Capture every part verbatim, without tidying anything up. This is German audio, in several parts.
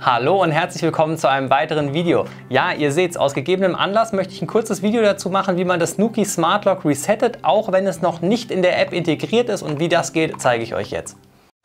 Hallo und herzlich willkommen zu einem weiteren Video. Ja, ihr seht's, aus gegebenem Anlass möchte ich ein kurzes Video dazu machen, wie man das Nuki Smart Lock resettet, auch wenn es noch nicht in der App integriert ist, und wie das geht, zeige ich euch jetzt.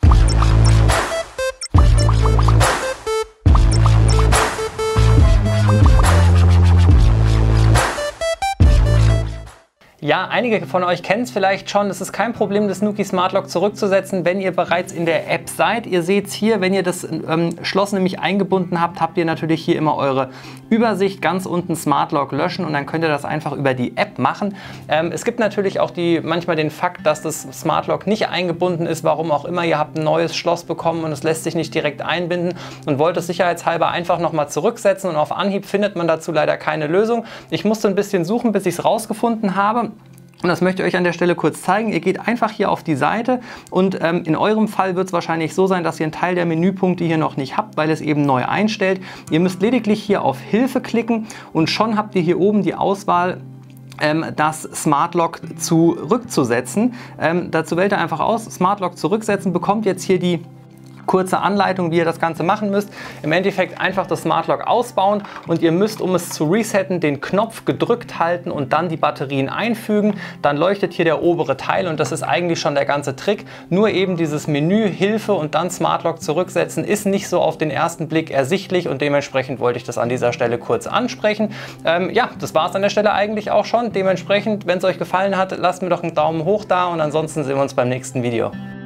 Ja, einige von euch kennen es vielleicht schon. Es ist kein Problem, das Nuki Smart Lock zurückzusetzen, wenn ihr bereits in der App seid. Ihr seht es hier, wenn ihr das ähm, Schloss nämlich eingebunden habt, habt ihr natürlich hier immer eure Übersicht. Ganz unten Smart Lock löschen und dann könnt ihr das einfach über die App machen. Ähm, es gibt natürlich auch die, manchmal den Fakt, dass das Smart Lock nicht eingebunden ist, warum auch immer. Ihr habt ein neues Schloss bekommen und es lässt sich nicht direkt einbinden und wollt es sicherheitshalber einfach nochmal zurücksetzen, und auf Anhieb findet man dazu leider keine Lösung. Ich musste ein bisschen suchen, bis ich es rausgefunden habe. Und das möchte ich euch an der Stelle kurz zeigen. Ihr geht einfach hier auf die Seite und ähm, in eurem Fall wird es wahrscheinlich so sein, dass ihr einen Teil der Menüpunkte hier noch nicht habt, weil es eben neu einstellt. Ihr müsst lediglich hier auf Hilfe klicken und schon habt ihr hier oben die Auswahl, Ähm, das Smart Lock zurückzusetzen. Ähm, dazu wählt ihr einfach aus, Smart Lock zurücksetzen, bekommt jetzt hier die kurze Anleitung, wie ihr das Ganze machen müsst. Im Endeffekt einfach das Smart Lock ausbauen und ihr müsst, um es zu resetten, den Knopf gedrückt halten und dann die Batterien einfügen. Dann leuchtet hier der obere Teil und das ist eigentlich schon der ganze Trick. Nur eben dieses Menü Hilfe und dann Smart Lock zurücksetzen ist nicht so auf den ersten Blick ersichtlich, und dementsprechend wollte ich das an dieser Stelle kurz ansprechen. Ähm, ja, das war es an der Stelle eigentlich auch schon. Dementsprechend, wenn es euch gefallen hat, lasst mir doch einen Daumen hoch da und ansonsten sehen wir uns beim nächsten Video.